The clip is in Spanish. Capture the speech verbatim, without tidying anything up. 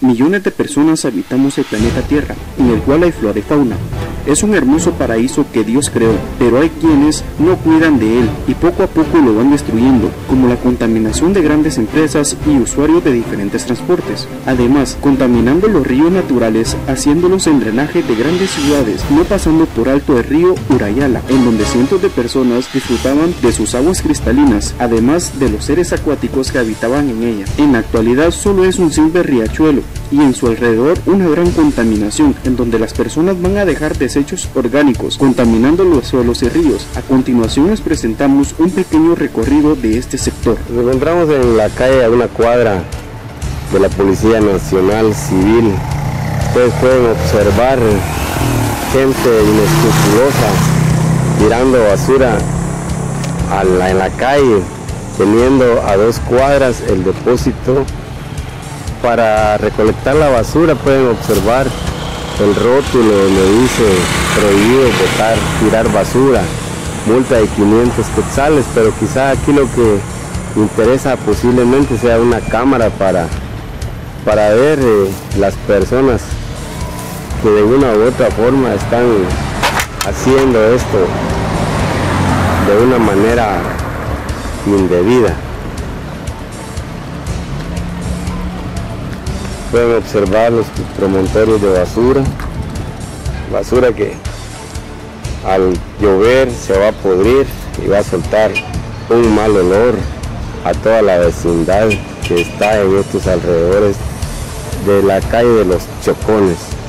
Millones de personas habitamos el planeta Tierra, en el cual hay flora y fauna. Es un hermoso paraíso que Dios creó, pero hay quienes no cuidan de él y poco a poco lo van destruyendo, como la contaminación de grandes empresas y usuarios de diferentes transportes. Además, contaminando los ríos naturales, haciéndolos en drenaje de grandes ciudades, no pasando por alto el río Urayala, en donde cientos de personas disfrutaban de sus aguas cristalinas, además de los seres acuáticos que habitaban en ella. En la actualidad solo es un simple riachuelo, y en su alrededor una gran contaminación, en donde las personas van a dejar desechos orgánicos, contaminando los suelos y ríos. A continuación les presentamos un pequeño recorrido de este sector. Nos encontramos en la calle a una cuadra de la Policía Nacional Civil. Ustedes pueden observar gente inescrupulosa tirando basura a la, en la calle, teniendo a dos cuadras el depósito para recolectar la basura. Pueden observar el rótulo donde dice prohibido botar, tirar basura, multa de quinientos quetzales, pero quizá aquí lo que interesa posiblemente sea una cámara para, para ver eh, las personas que de una u otra forma están haciendo esto de una manera indebida. Pueden observar los promontorios de basura, basura que al llover se va a podrir y va a soltar un mal olor a toda la vecindad que está en estos alrededores de la calle de los Chocones.